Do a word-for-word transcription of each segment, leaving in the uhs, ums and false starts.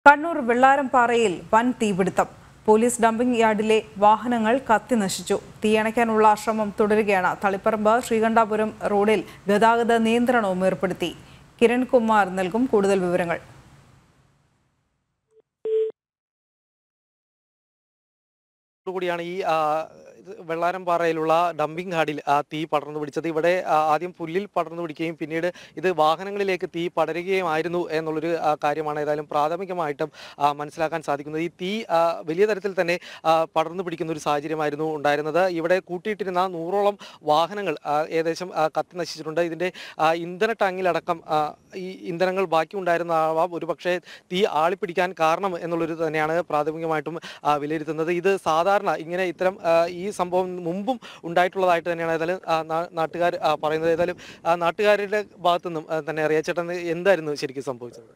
കണ്ണൂർ വെള്ളാരംപാറയിൽ വൻ തീപിടുത്തം. Police dumping യാർഡിലെ വാഹനങ്ങൾ കത്തിനശിച്ചു. തീയണയ്ക്കാനുള്ള ശ്രമം തുടരുകയാണ്. തളിപ്പറമ്പ് ശ്രീകണ്ഠാപുരം റോഡിൽ ഗതാഗത നിയന്ത്രണവും ഏർപ്പെടുത്തി. കിരൺകുമാർ നൽകും കൂടുതൽ വിവരങ്ങൾ. കൂടിയാണ് ഈ വെള്ളാരംപാറയിലുള്ള ഡംപിംഗ് യാർഡിൽ തീ പടർന്നു പിടിച്ചത്. ഇവിടെ ആദ്യം പുല്ലിൽ പടർന്നു പിടിക്കുകയും പിന്നീട് ഇത് വാഹനങ്ങളിലേക്ക് തീ പടരുകയുമായിരുന്നു എന്നുള്ളൊരു കാര്യമാണ് ഏതായാലും പ്രാഥമികമായിട്ടും മനസ്സിലാക്കാൻ സാധിക്കുന്നത്. ഈ തീ വലിയ തരത്തിൽ തന്നെ പടർന്നു പിടിക്കുന്ന ഒരു സാഹചര്യമായിരുന്നു ഉണ്ടായിരുന്നത്. ഇവിടെ കൂട്ടിയിട്ടിരുന്ന നൂറോളം വാഹനങ്ങൾ ഏകദേശം കത്തി നശിച്ചിട്ടുണ്ട്. ഇതിൻ്റെ ഇന്ധന ടാങ്കിലടക്കം ഈ ഇന്ധനങ്ങൾ ബാക്കി ഉണ്ടായിരുന്നാവാം ഒരു പക്ഷേ തീ ആളിപ്പിടിക്കാൻ കാരണം എന്നുള്ളൊരു തന്നെയാണ് പ്രാഥമികമായിട്ടും വിലയിരുത്തുന്നത്. ഇത് സാധാരണ ഇങ്ങനെ ഇത്തരം ഈ സംഭവം മുമ്പും ഉണ്ടായിട്ടുള്ളതായിട്ട് തന്നെയാണ് ഏതായാലും നാട്ടുകാർ പറയുന്നത്. ഏതായാലും നാട്ടുകാരുടെ ഭാഗത്തു നിന്നും തന്നെ അറിയാം. ചേട്ടൻ എന്തായിരുന്നു ശരിക്കും സംഭവിച്ചത്?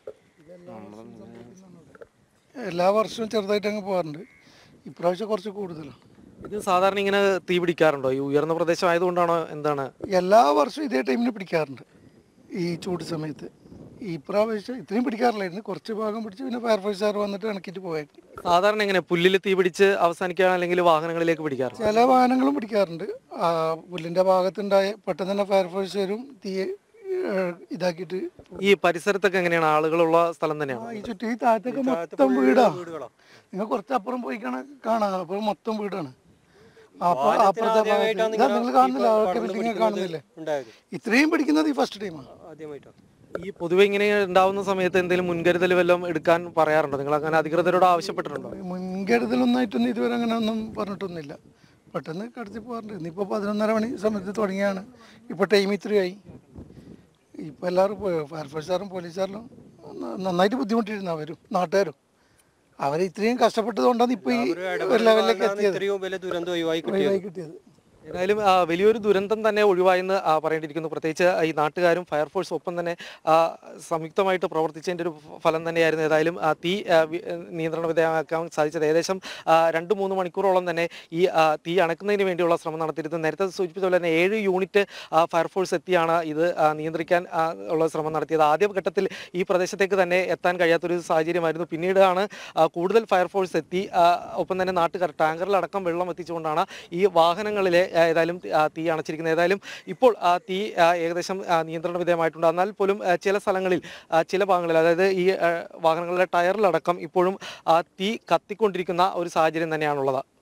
എല്ലാ വർഷവും ചെറുതായിട്ട് അങ്ങ് പോകാറുണ്ട്. ഇപ്രാവശ്യം കുറച്ച് കൂടുതലാണ്. ഇത് സാധാരണ ഇങ്ങനെ തീ പിടിക്കാറുണ്ടോ? ഈ ഉയർന്ന പ്രദേശം ആയതുകൊണ്ടാണോ എന്താണ്? എല്ലാ വർഷവും ഇതേ ടൈമിന് പിടിക്കാറുണ്ട് ഈ ചൂട് സമയത്ത്. ഈ പ്രാവശ്യം ഇത്രയും പിടിക്കാറില്ലായിരുന്നു. കുറച്ച് ഭാഗം പിടിച്ച് പിന്നെ ഫയർഫോഴ്സുകാർ വന്നിട്ട് ഇണക്കിയിട്ട് പോയായിരുന്നു. സാധാരണ എങ്ങനെ പുല്ലിൽ തീ പിടിച്ച് അവസാനിക്കുകയാണ് അല്ലെങ്കിൽ വാഹനങ്ങളിലേക്ക് പിടിക്കാറുണ്ട്? ചില വാഹനങ്ങളും പിടിക്കാറുണ്ട്. പുല്ലിന്റെ ഭാഗത്തുണ്ടായ പെട്ടെന്ന് തന്നെ ഫയർഫോഴ്സുകാരും തീ ഇതാക്കിയിട്ട്. ഈ പരിസരത്തൊക്കെ എങ്ങനെയാണ്? ആളുകളുള്ള സ്ഥലം തന്നെയാണ്? ഈ ചുറ്റും ഈ താഴത്തൊക്കെ മൊത്തം വീടാ. നിങ്ങൾ കുറച്ചപ്പുറം പോയി കാണാം. അപ്പോൾ മൊത്തം വീടാണ്. അപ്പൊ അപ്പുറത്തെ ഭാഗത്ത് നിങ്ങൾ കാണുന്നില്ല, അതൊക്കെ ബിൽഡിംഗ് കാണുന്നില്ലേ? ഇത്രയും പിടിക്കുന്നത് ഈ ഫസ്റ്റ് ടൈമാണ്. ഈ പൊതുവെ ഇങ്ങനെ ഉണ്ടാവുന്ന സമയത്ത് എന്തെങ്കിലും മുൻകരുതൽ വല്ലതും എടുക്കാൻ പറയാറുണ്ടോ? നിങ്ങൾ അങ്ങനെ അധികൃതരോട് ആവശ്യപ്പെട്ടിട്ടുണ്ടോ? മുൻകരുതലൊന്നായിട്ടൊന്നും ഇതുവരെ അങ്ങനെ ഒന്നും പറഞ്ഞിട്ടൊന്നുമില്ല. പെട്ടെന്ന് കടത്തി പോകാറുണ്ട്. ഇന്നിപ്പോൾ പതിനൊന്നര മണി സമയത്ത് തുടങ്ങിയാണ്. ഇപ്പോൾ ടൈം ഇത്രയായി. ഇപ്പോൾ എല്ലാവരും ഫയർഫോഴ്സുകാരും പോലീസുകാരും നന്നായിട്ട് ബുദ്ധിമുട്ടിയിരുന്നു. അവരും നാട്ടുകാരും അവർ ഇത്രയും കഷ്ടപ്പെട്ടത് കൊണ്ടാണ് ഇപ്പോൾ ഈ ഒരു ലെവലിലേക്ക് എത്തിയത്, ഒഴിവായി കിട്ടിയത്. ഏതായാലും വലിയൊരു ദുരന്തം തന്നെ ഒഴിവായെന്ന് പറയേണ്ടിയിരിക്കുന്നു. പ്രത്യേകിച്ച് ഈ നാട്ടുകാരും ഫയർഫോഴ്സും ഒപ്പം തന്നെ സംയുക്തമായിട്ട് പ്രവർത്തിച്ചതിൻ്റെ ഒരു ഫലം തന്നെയായിരുന്നു ഏതായാലും തീ നിയന്ത്രണ വിധേയമാക്കാൻ സാധിച്ചത്. ഏകദേശം രണ്ട് മൂന്ന് മണിക്കൂറോളം തന്നെ ഈ തീ അണക്കുന്നതിന് വേണ്ടിയുള്ള ശ്രമം നടത്തിയിരുന്നു. നേരത്തെ സൂചിപ്പിച്ച പോലെ തന്നെ ഏഴ് യൂണിറ്റ് ഫയർഫോഴ്സ് എത്തിയാണ് ഇത് നിയന്ത്രിക്കാൻ ഉള്ള ശ്രമം നടത്തിയത്. ആദ്യഘട്ടത്തിൽ ഈ പ്രദേശത്തേക്ക് തന്നെ എത്താൻ കഴിയാത്തൊരു സാഹചര്യമായിരുന്നു. പിന്നീടാണ് കൂടുതൽ ഫയർഫോഴ്സ് എത്തി ഒപ്പം തന്നെ നാട്ടുകാർ ടാങ്കറിലടക്കം വെള്ളം എത്തിച്ചുകൊണ്ടാണ് ഈ വാഹനങ്ങളിലെ ഏതായാലും തീ അണച്ചിരിക്കുന്നത്. ഏതായാലും ഇപ്പോൾ ആ തീ ഏകദേശം നിയന്ത്രണ വിധേയമായിട്ടുണ്ട്. എന്നാൽ പോലും ചില സ്ഥലങ്ങളിൽ ചില ഭാഗങ്ങളിൽ അതായത് ഈ വാഹനങ്ങളുടെ ടയറിലടക്കം ഇപ്പോഴും തീ കത്തിക്കൊണ്ടിരിക്കുന്ന ഒരു സാഹചര്യം തന്നെയാണുള്ളത്.